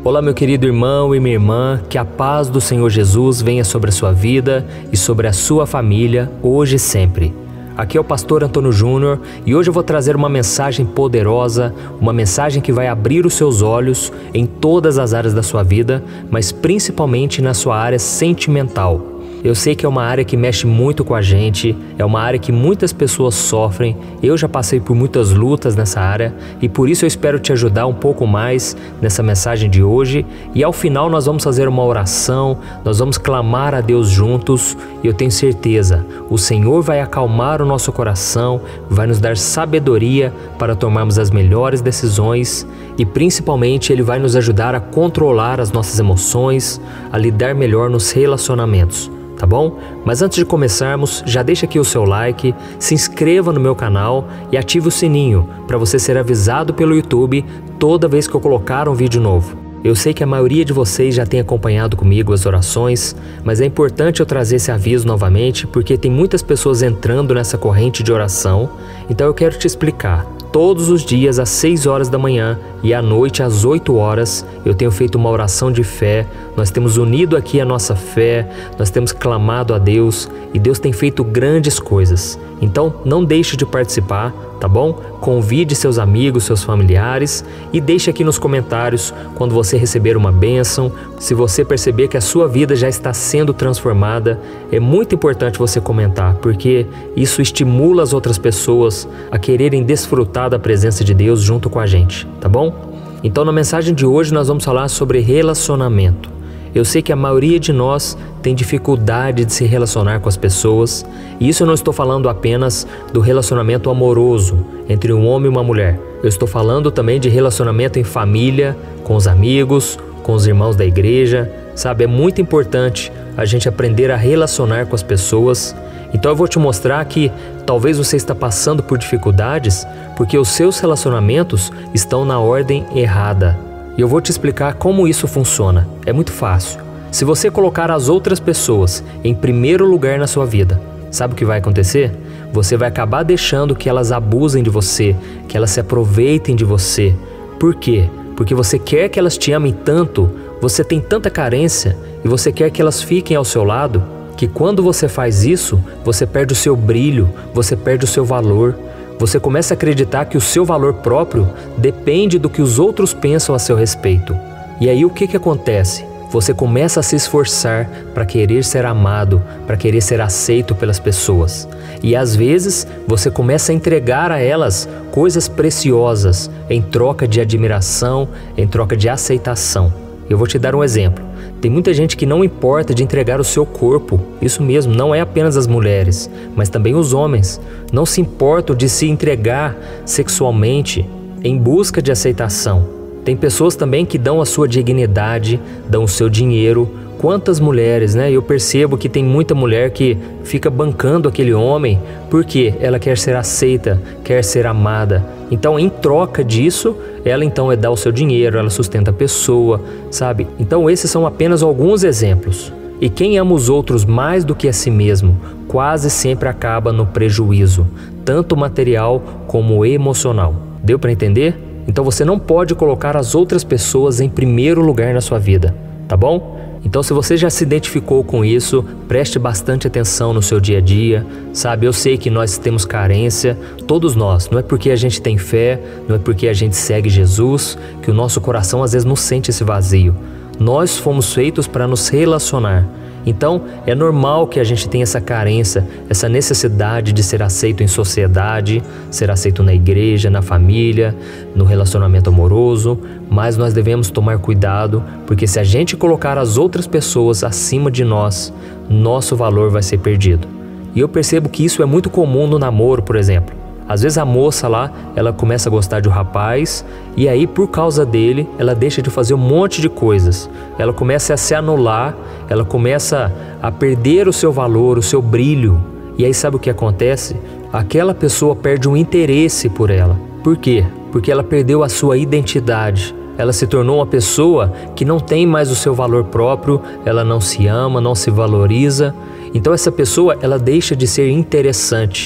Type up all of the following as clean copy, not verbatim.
Olá, meu querido irmão e minha irmã, que a paz do Senhor Jesus venha sobre a sua vida e sobre a sua família, hoje e sempre. Aqui é o pastor Antônio Júnior e hoje eu vou trazer uma mensagem poderosa, uma mensagem que vai abrir os seus olhos em todas as áreas da sua vida, mas principalmente na sua área sentimental. Eu sei que é uma área que mexe muito com a gente, é uma área que muitas pessoas sofrem, eu já passei por muitas lutas nessa área e por isso eu espero te ajudar um pouco mais nessa mensagem de hoje e ao final nós vamos fazer uma oração, nós vamos clamar a Deus juntos e eu tenho certeza, o Senhor vai acalmar o nosso coração, vai nos dar sabedoria para tomarmos as melhores decisões e principalmente Ele vai nos ajudar a controlar as nossas emoções, a lidar melhor nos relacionamentos. Tá bom? Mas antes de começarmos, já deixa aqui o seu like, se inscreva no meu canal e ative o sininho para você ser avisado pelo YouTube toda vez que eu colocar um vídeo novo. Eu sei que a maioria de vocês já tem acompanhado comigo as orações, mas é importante eu trazer esse aviso novamente porque tem muitas pessoas entrando nessa corrente de oração, então eu quero te explicar. Todos os dias às 6 horas da manhã e à noite às 8 horas eu tenho feito uma oração de fé, nós temos unido aqui a nossa fé, nós temos clamado a Deus e Deus tem feito grandes coisas. Então não deixe de participar, tá bom? Convide seus amigos, seus familiares e deixe aqui nos comentários quando você receber uma bênção, se você perceber que a sua vida já está sendo transformada. É muito importante você comentar, porque isso estimula as outras pessoas a quererem desfrutar da presença de Deus junto com a gente, tá bom? Então na mensagem de hoje nós vamos falar sobre relacionamento. Eu sei que a maioria de nós tem dificuldade de se relacionar com as pessoas, e isso eu não estou falando apenas do relacionamento amoroso entre um homem e uma mulher. Eu estou falando também de relacionamento em família, com os amigos, com os irmãos da igreja, sabe? É muito importante a gente aprender a relacionar com as pessoas. Então eu vou te mostrar que talvez você está passando por dificuldades porque os seus relacionamentos estão na ordem errada. E eu vou te explicar como isso funciona. É muito fácil. Se você colocar as outras pessoas em primeiro lugar na sua vida, sabe o que vai acontecer? Você vai acabar deixando que elas abusem de você, que elas se aproveitem de você. Por quê? Porque você quer que elas te amem tanto, você tem tanta carência e você quer que elas fiquem ao seu lado, que quando você faz isso, você perde o seu brilho, você perde o seu valor. Você começa a acreditar que o seu valor próprio depende do que os outros pensam a seu respeito. E aí o que acontece? Você começa a se esforçar para querer ser amado, para querer ser aceito pelas pessoas. E às vezes você começa a entregar a elas coisas preciosas em troca de admiração, em troca de aceitação. Eu vou te dar um exemplo. Tem muita gente que não importa de entregar o seu corpo, isso mesmo, não é apenas as mulheres, mas também os homens. Não se importam de se entregar sexualmente em busca de aceitação. Tem pessoas também que dão a sua dignidade, dão o seu dinheiro. Quantas mulheres, né? Eu percebo que tem muita mulher que fica bancando aquele homem porque ela quer ser aceita, quer ser amada. Então, em troca disso, ela então dá o seu dinheiro, ela sustenta a pessoa, sabe? Então, esses são apenas alguns exemplos. E quem ama os outros mais do que a si mesmo, quase sempre acaba no prejuízo, tanto material como emocional. Deu para entender? Então, você não pode colocar as outras pessoas em primeiro lugar na sua vida, tá bom? Então se você já se identificou com isso, preste bastante atenção no seu dia a dia, sabe? Eu sei que nós temos carência, todos nós, não é porque a gente tem fé, não é porque a gente segue Jesus, que o nosso coração às vezes não sente esse vazio. Nós fomos feitos para nos relacionar. Então é normal que a gente tenha essa carência, essa necessidade de ser aceito em sociedade, ser aceito na igreja, na família, no relacionamento amoroso, mas nós devemos tomar cuidado, porque se a gente colocar as outras pessoas acima de nós, nosso valor vai ser perdido. E eu percebo que isso é muito comum no namoro, por exemplo. Às vezes a moça lá, ela começa a gostar de um rapaz e aí por causa dele, ela deixa de fazer um monte de coisas. Ela começa a se anular, ela começa a perder o seu valor, o seu brilho. E aí sabe o que acontece? Aquela pessoa perde um interesse por ela. Por quê? Porque ela perdeu a sua identidade. Ela se tornou uma pessoa que não tem mais o seu valor próprio, ela não se ama, não se valoriza. Então essa pessoa, ela deixa de ser interessante.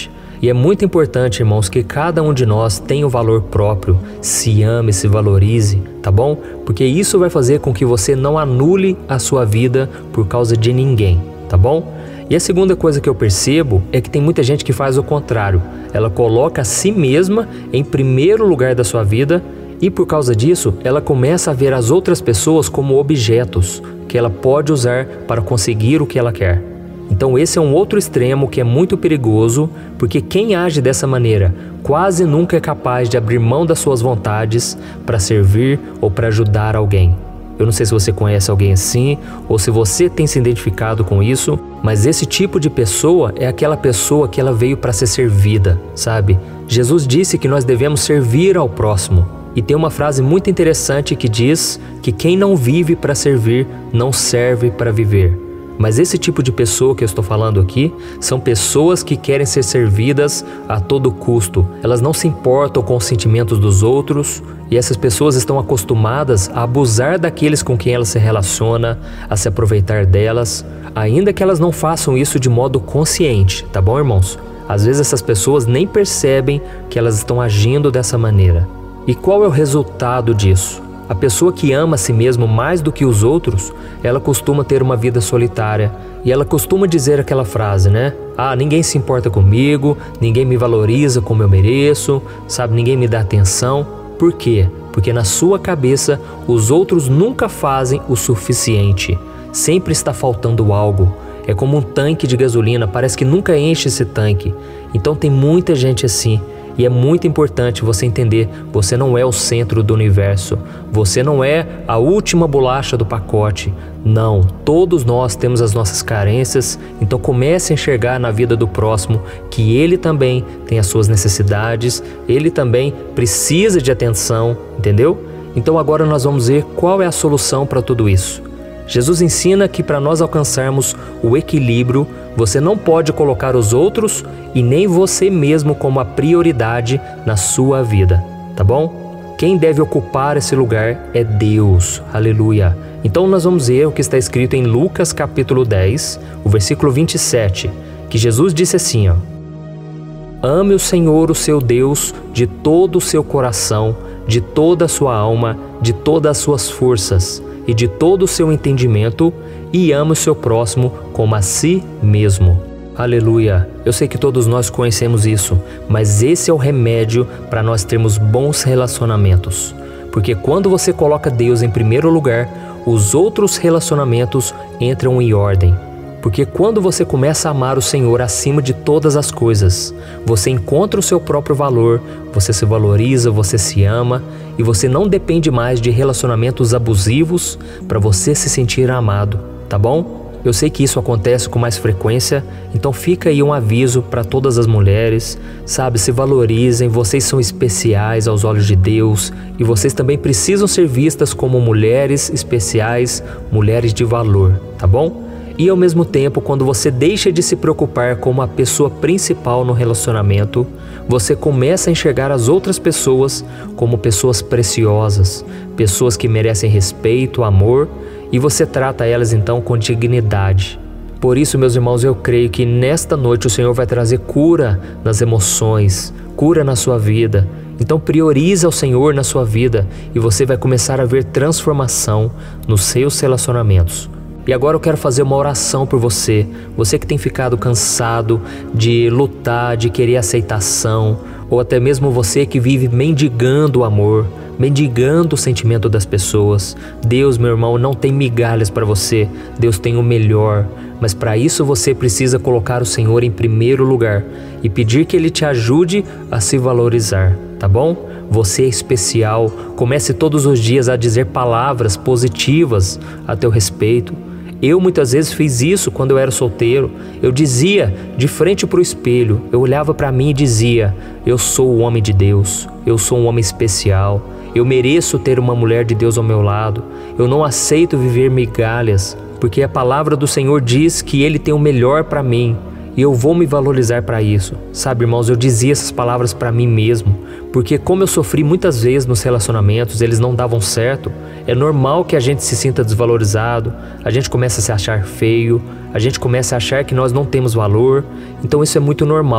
E é muito importante, irmãos, que cada um de nós tenha o valor próprio, se ame, se valorize, tá bom? Porque isso vai fazer com que você não anule a sua vida por causa de ninguém, tá bom? E a segunda coisa que eu percebo é que tem muita gente que faz o contrário. Ela coloca a si mesma em primeiro lugar da sua vida e por causa disso, ela começa a ver as outras pessoas como objetos que ela pode usar para conseguir o que ela quer. Então esse é um outro extremo que é muito perigoso, porque quem age dessa maneira quase nunca é capaz de abrir mão das suas vontades para servir ou para ajudar alguém. Eu não sei se você conhece alguém assim ou se você tem se identificado com isso, mas esse tipo de pessoa é aquela pessoa que ela veio para ser servida, sabe? Jesus disse que nós devemos servir ao próximo. E tem uma frase muito interessante que diz que quem não vive para servir não serve para viver. Mas esse tipo de pessoa que eu estou falando aqui são pessoas que querem ser servidas a todo custo. Elas não se importam com os sentimentos dos outros e essas pessoas estão acostumadas a abusar daqueles com quem ela se relaciona, a se aproveitar delas, ainda que elas não façam isso de modo consciente, tá bom, irmãos? Às vezes essas pessoas nem percebem que elas estão agindo dessa maneira. E qual é o resultado disso? A pessoa que ama a si mesmo mais do que os outros, ela costuma ter uma vida solitária e ela costuma dizer aquela frase, né? Ah, ninguém se importa comigo, ninguém me valoriza como eu mereço, sabe? Ninguém me dá atenção. Por quê? Porque na sua cabeça os outros nunca fazem o suficiente. Sempre está faltando algo. É como um tanque de gasolina, parece que nunca enche esse tanque. Então tem muita gente assim. E é muito importante você entender, você não é o centro do universo, você não é a última bolacha do pacote. Não, todos nós temos as nossas carências, então comece a enxergar na vida do próximo que ele também tem as suas necessidades, ele também precisa de atenção, entendeu? Então agora nós vamos ver qual é a solução para tudo isso. Jesus ensina que para nós alcançarmos o equilíbrio, você não pode colocar os outros e nem você mesmo como a prioridade na sua vida, tá bom? Quem deve ocupar esse lugar é Deus, aleluia. Então nós vamos ver o que está escrito em Lucas capítulo 10, o versículo 27, que Jesus disse assim, ó: Ame o Senhor, o seu Deus, de todo o seu coração, de toda a sua alma, de todas as suas forças e de todo o seu entendimento, e ame o seu próximo como a si mesmo. Aleluia! Eu sei que todos nós conhecemos isso, mas esse é o remédio para nós termos bons relacionamentos. Porque quando você coloca Deus em primeiro lugar, os outros relacionamentos entram em ordem. Porque quando você começa a amar o Senhor acima de todas as coisas, você encontra o seu próprio valor, você se valoriza, você se ama e você não depende mais de relacionamentos abusivos para você se sentir amado, tá bom? Eu sei que isso acontece com mais frequência, então fica aí um aviso para todas as mulheres, sabe? Se valorizem, vocês são especiais aos olhos de Deus e vocês também precisam ser vistas como mulheres especiais, mulheres de valor, tá bom? E ao mesmo tempo, quando você deixa de se preocupar como a pessoa principal no relacionamento, você começa a enxergar as outras pessoas como pessoas preciosas, pessoas que merecem respeito, amor, e você trata elas então com dignidade. Por isso, meus irmãos, eu creio que nesta noite o Senhor vai trazer cura nas emoções, cura na sua vida. Então prioriza o Senhor na sua vida e você vai começar a ver transformação nos seus relacionamentos. E agora eu quero fazer uma oração por você, você que tem ficado cansado de lutar, de querer aceitação, ou até mesmo você que vive mendigando o amor, mendigando o sentimento das pessoas. Deus, meu irmão, não tem migalhas para você, Deus tem o melhor, mas para isso você precisa colocar o Senhor em primeiro lugar e pedir que Ele te ajude a se valorizar, tá bom? Você é especial, comece todos os dias a dizer palavras positivas a teu respeito. Eu muitas vezes fiz isso quando eu era solteiro. Eu dizia de frente para o espelho, eu olhava para mim e dizia: eu sou o homem de Deus, eu sou um homem especial, eu mereço ter uma mulher de Deus ao meu lado, eu não aceito viver migalhas, porque a palavra do Senhor diz que Ele tem o melhor para mim e eu vou me valorizar para isso. Sabe, irmãos, eu dizia essas palavras para mim mesmo, porque como eu sofri muitas vezes nos relacionamentos, eles não davam certo, é normal que a gente se sinta desvalorizado, a gente começa a se achar feio, a gente começa a achar que nós não temos valor, então isso é muito normal.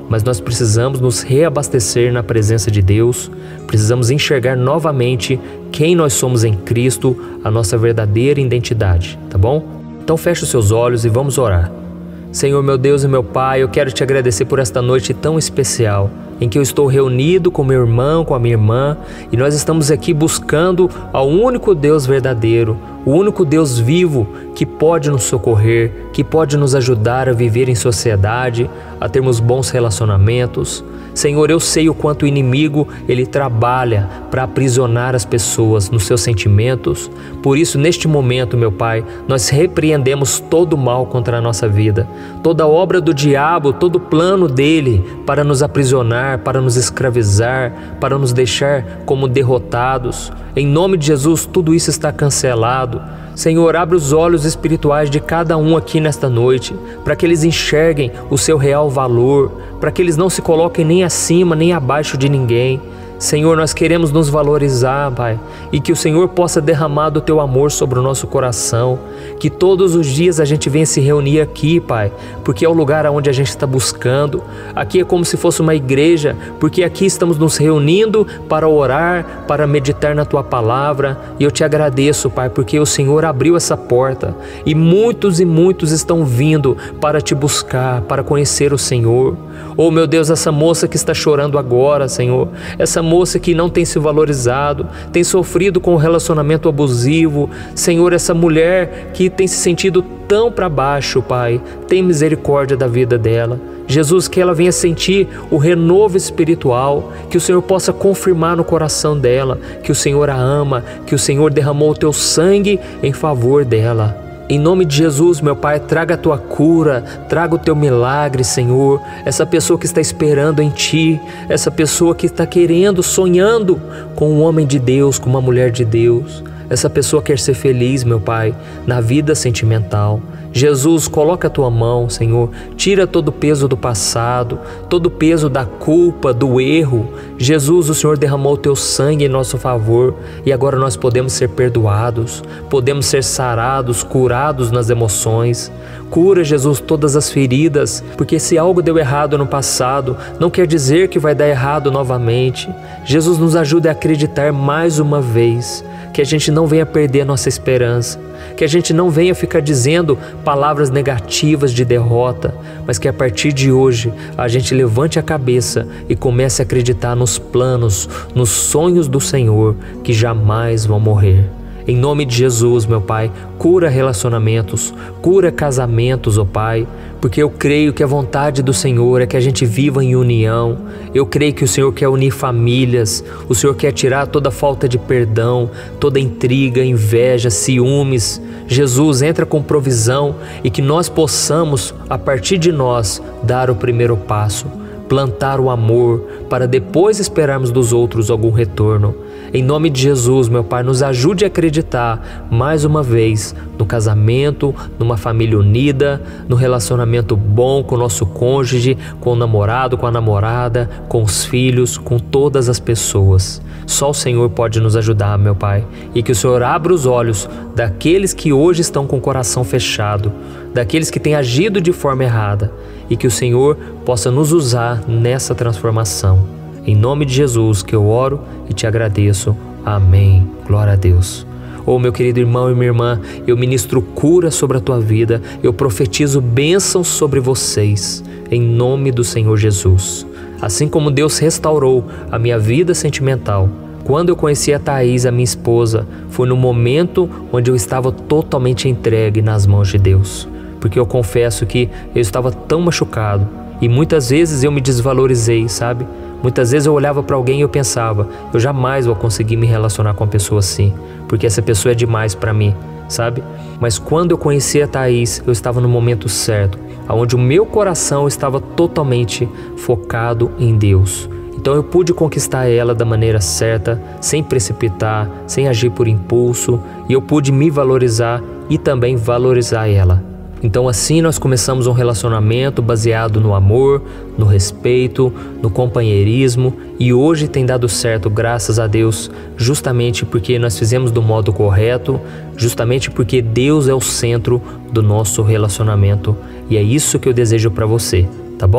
mas nós precisamos nos reabastecer na presença de Deus, precisamos enxergar novamente quem nós somos em Cristo, a nossa verdadeira identidade, tá bom? Então feche os seus olhos e vamos orar. Senhor, meu Deus e meu Pai, eu quero te agradecer por esta noite tão especial, em que eu estou reunido com meu irmão, com a minha irmã, e nós estamos aqui buscando ao único Deus verdadeiro, o único Deus vivo que pode nos socorrer, que pode nos ajudar a viver em sociedade, a termos bons relacionamentos. Senhor, eu sei o quanto o inimigo ele trabalha para aprisionar as pessoas nos seus sentimentos. Por isso, neste momento, meu Pai, nós repreendemos todo o mal contra a nossa vida, toda obra do diabo, todo plano dele para nos aprisionar, para nos escravizar, para nos deixar como derrotados. Em nome de Jesus, tudo isso está cancelado. Senhor, abre os olhos espirituais de cada um aqui nesta noite, para que eles enxerguem o seu real valor, para que eles não se coloquem nem acima nem abaixo de ninguém. Senhor, nós queremos nos valorizar, Pai, e que o Senhor possa derramar do Teu amor sobre o nosso coração, que todos os dias a gente venha se reunir aqui, Pai, porque é o lugar onde a gente está buscando. Aqui é como se fosse uma igreja, porque aqui estamos nos reunindo para orar, para meditar na Tua palavra, e eu te agradeço, Pai, porque o Senhor abriu essa porta, e muitos estão vindo para Te buscar, para conhecer o Senhor. Oh, meu Deus, essa moça que está chorando agora, Senhor, essa moça que não tem se valorizado, tem sofrido com o relacionamento abusivo, Senhor, essa mulher que tem se sentido tão para baixo, Pai, tem misericórdia da vida dela. Jesus, que ela venha sentir o renovo espiritual, que o Senhor possa confirmar no coração dela, que o Senhor a ama, que o Senhor derramou o Teu sangue em favor dela. Em nome de Jesus, meu Pai, traga a Tua cura, traga o Teu milagre, Senhor. Essa pessoa que está esperando em Ti, essa pessoa que está querendo, sonhando com um homem de Deus, com uma mulher de Deus. Essa pessoa quer ser feliz, meu Pai, na vida sentimental. Jesus, coloca a Tua mão, Senhor, tira todo o peso do passado, todo o peso da culpa, do erro. Jesus, o Senhor derramou o Teu sangue em nosso favor e agora nós podemos ser perdoados, podemos ser sarados, curados nas emoções. Cura, Jesus, todas as feridas, porque se algo deu errado no passado, não quer dizer que vai dar errado novamente. Jesus, nos ajude a acreditar mais uma vez, que a gente não venha perder a nossa esperança, que a gente não venha ficar dizendo palavras negativas de derrota, mas que a partir de hoje a gente levante a cabeça e comece a acreditar nos planos, nos sonhos do Senhor que jamais vão morrer. Em nome de Jesus, meu Pai, cura relacionamentos, cura casamentos, ó Pai, porque eu creio que a vontade do Senhor é que a gente viva em união. Eu creio que o Senhor quer unir famílias, o Senhor quer tirar toda falta de perdão, toda intriga, inveja, ciúmes. Jesus, entra com provisão e que nós possamos, a partir de nós, dar o primeiro passo, plantar o amor, para depois esperarmos dos outros algum retorno. Em nome de Jesus, meu Pai, nos ajude a acreditar mais uma vez no casamento, numa família unida, no relacionamento bom com o nosso cônjuge, com o namorado, com a namorada, com os filhos, com todas as pessoas. Só o Senhor pode nos ajudar, meu Pai, e que o Senhor abra os olhos daqueles que hoje estão com o coração fechado, daqueles que têm agido de forma errada, e que o Senhor possa nos usar nessa transformação. Em nome de Jesus que eu oro e te agradeço. Amém. Glória a Deus. Oh, meu querido irmão e minha irmã, eu ministro cura sobre a tua vida, eu profetizo bênçãos sobre vocês, em nome do Senhor Jesus. Assim como Deus restaurou a minha vida sentimental, quando eu conheci a Thaís, a minha esposa, foi no momento onde eu estava totalmente entregue nas mãos de Deus. Porque eu confesso que eu estava tão machucado e muitas vezes eu me desvalorizei, sabe? Muitas vezes eu olhava para alguém e eu pensava, eu jamais vou conseguir me relacionar com uma pessoa assim, porque essa pessoa é demais para mim, sabe? Mas quando eu conheci a Thaís, eu estava no momento certo, onde o meu coração estava totalmente focado em Deus. Então eu pude conquistar ela da maneira certa, sem precipitar, sem agir por impulso, e eu pude me valorizar e também valorizar ela. Então assim nós começamos um relacionamento baseado no amor, no respeito, no companheirismo, e hoje tem dado certo, graças a Deus, justamente porque nós fizemos do modo correto, justamente porque Deus é o centro do nosso relacionamento, e é isso que eu desejo para você, tá bom?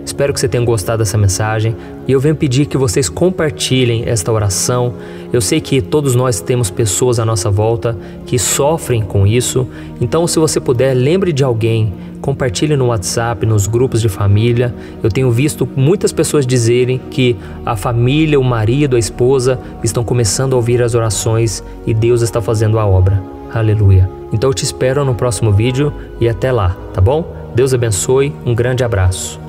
Espero que você tenha gostado dessa mensagem e eu venho pedir que vocês compartilhem esta oração. Eu sei que todos nós temos pessoas à nossa volta que sofrem com isso, então se você puder, lembre de alguém, compartilhe no WhatsApp, nos grupos de família. Eu tenho visto muitas pessoas dizerem que a família, o marido, a esposa estão começando a ouvir as orações e Deus está fazendo a obra. Aleluia. Então eu te espero no próximo vídeo e até lá, tá bom? Deus abençoe, um grande abraço.